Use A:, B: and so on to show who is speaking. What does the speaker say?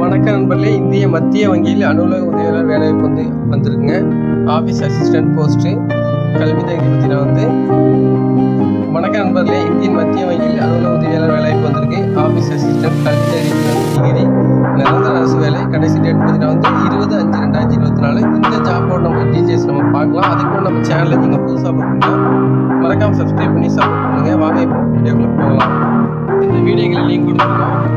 A: வணக்கம் நண்பர்களே, இந்திய மத்திய வங்கியில் அலுவலக உதவியாளர் வேலைவாய்ப்பு வந்திருக்குங்க. ஆஃபீஸ் அசிஸ்டன்ட் போஸ்ட்டு கல்வி தகுதி பற்றின வணக்கம் நண்பர்களே, இந்திய மத்திய வங்கியில் அலுவலக உதவியாளர் வேலைவாய்ப்பு வந்திருக்கு. ஆஃபீஸ் அசிஸ்டன்ட் கல்வி தகுதி டிகிரி, நிரந்தர அரசு வேலை. கடைசி டேட் பார்த்தீங்கன்னா 20/5/2024. இந்த ஜாப்போட நம்ம டீட்டெயில்ஸ் நம்ம பார்க்கலாம். அதுக்கு நம்ம சேனலை நீங்கள் புதுசாக பார்க்கணும்னா மறக்காமல் சப்ஸ்கிரைப் பண்ணி சப்போர்ட் பண்ணுங்கள். வாங்க இப்போ வீடியோக்குள்ள போகலாம். இந்த வீடியோக்களில் லிங்க் கொடுத்துருக்கோம்.